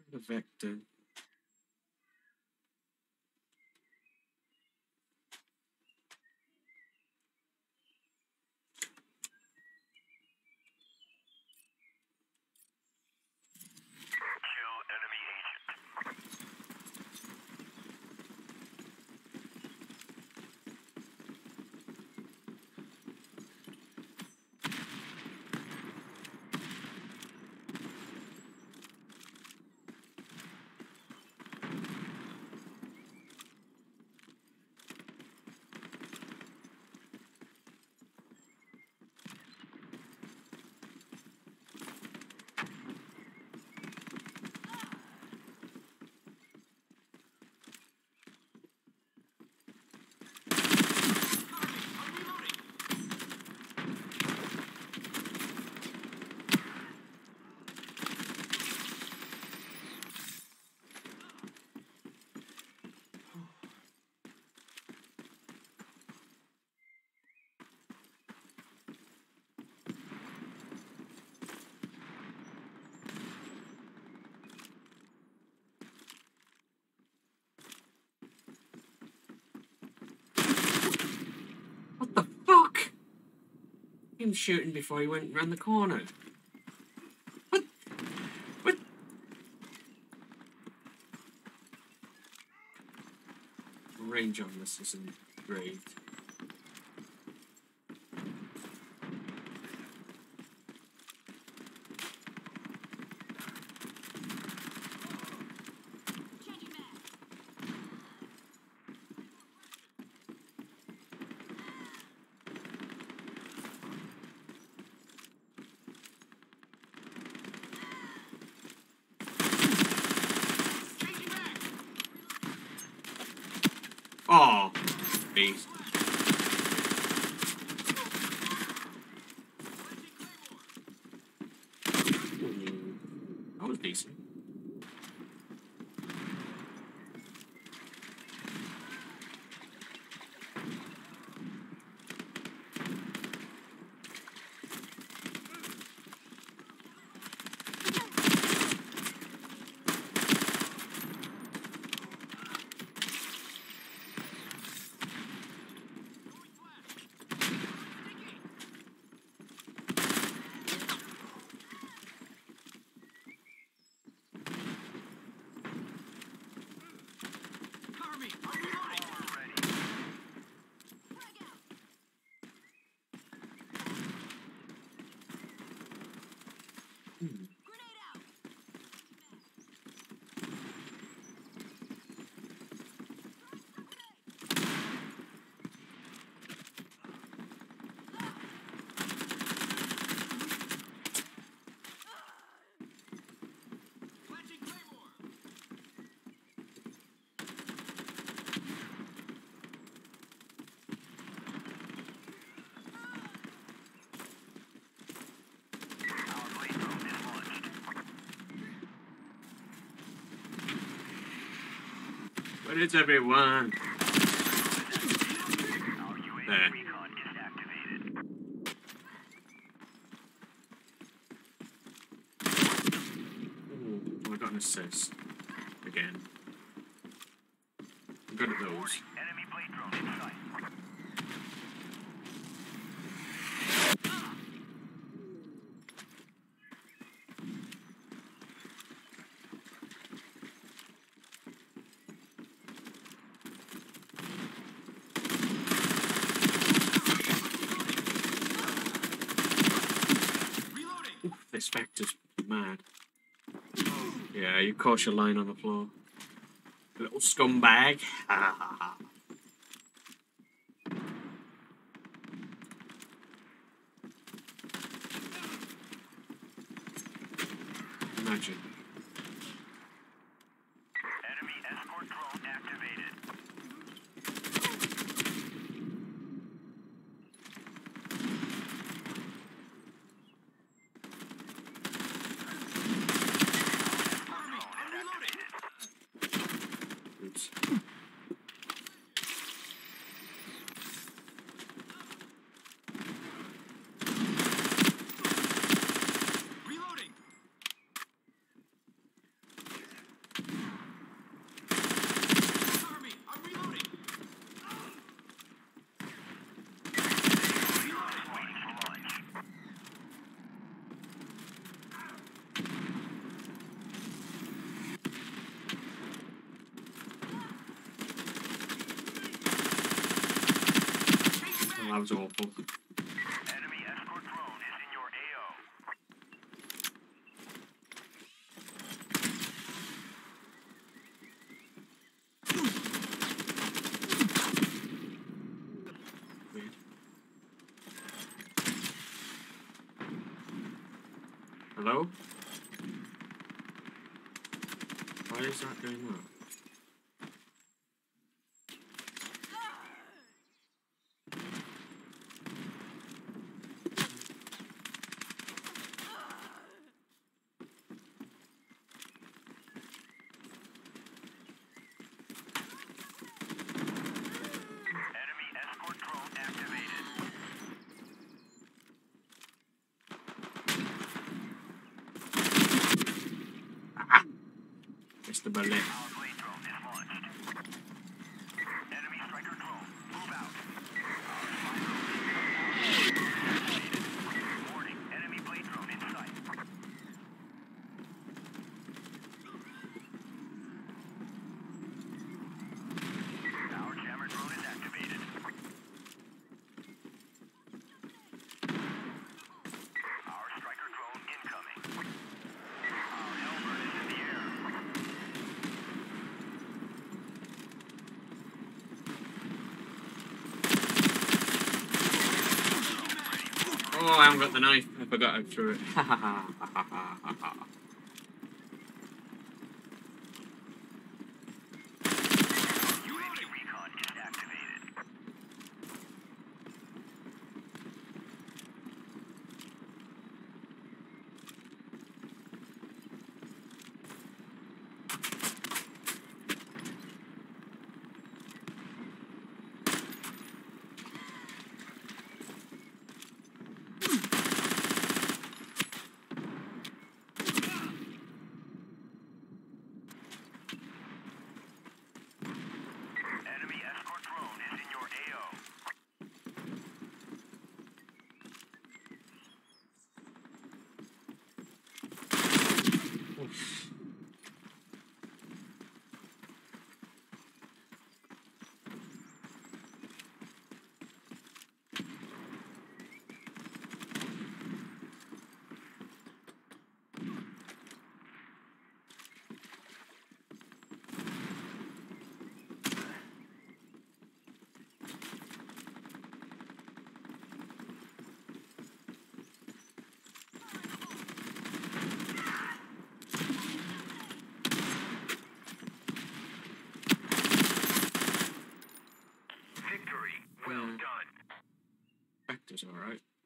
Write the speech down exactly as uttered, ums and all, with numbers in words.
The vector. What the fuck? Him shooting before he went round the corner. What? What? Range on this isn't great. Oh, beast. That was decent. Hmm. But it's everyone. There. Ooh, I got an assist. Again. I'm good at those. Enemy blade drone in sight. This vector's mad. Yeah, you caught your line on the floor. Little scumbag. Imagine. Enemy escort drone activated. Oops. that was awful. Enemy escort drone is in your A O. Weird. Hello? Why is that doing that? Enemy escort drone activated. Missed the bullet. Our blade drone is launched. Enemy striker drone, move out. Warning, enemy blade drone in sight. Our jammer drone is activated. Our striker drone incoming. Our Hellbird is in the air. Oh, I haven't got the knife. I forgot I threw it. Ha ha ha ha ha ha ha. U A V recon is activated. Enemy escort drone is in your A O. Oof. Victory. Well Yeah. done. Vector's alright.